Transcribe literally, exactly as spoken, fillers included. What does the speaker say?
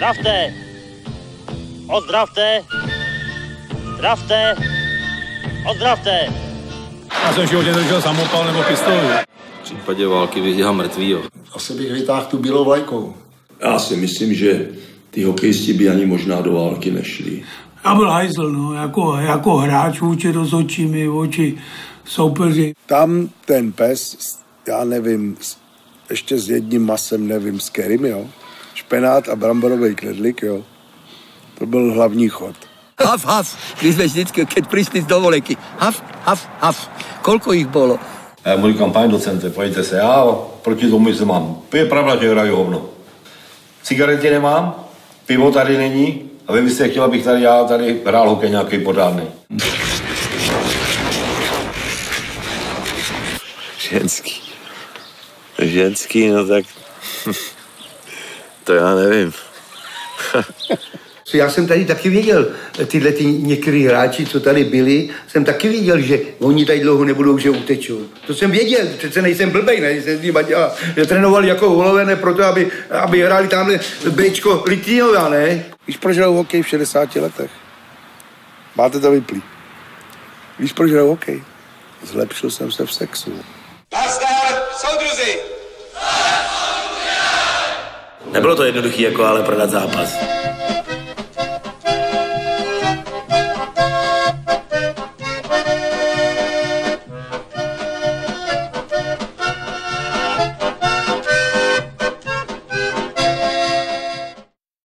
Zdravte! Ozdravte! Zdravte! Ozdravte! Já jsem v životě držel samopal nebo pistoli. V případě války vydělal mrtvýho. Asi bych vytáhl tu bílou vlajkou. Já si myslím, že ty hokejisti by ani možná do války nešli. Já byl hajzl, no, jako, jako hráč vůči rozhodčími, vůči soupeři. Tam ten pes, já nevím, ještě s jedním masem, nevím, s kterým, jo. Špenát a bramborový knedlík, jo. To byl hlavní chod. Haf, haf, když jsme vždycky, keď přišli z dovoleky. Haf, haf, haf. Kolko jich bylo? Já budu kampaň docente, pojďte se, já proti tomu se mám. Je pravda, že hraju hovno. Cigarety nemám, pivo tady není a vy byste chtěla, abych tady já tady hrál hokej nějaký podádný. Ženský. Ženský, no tak to já nevím. Já jsem tady taky věděl, tyhle ty některý hráči, co tady byli, jsem taky věděl, že oni tady dlouho nebudou, že utečou. To jsem věděl, přece nejsem blbej, ne, jsem s nima dělal. Že trénovali jako holovené proto, aby, aby hráli tamhle Bčko Litvínová, ne? Víš, proč hraju hokej v šedesáti letech? Máte to vyplý. Víš, proč hraju hokej? Zlepšil jsem se v sexu. Nazdar, soudruzi! Nebylo to jednoduché jako ale prodat zápas.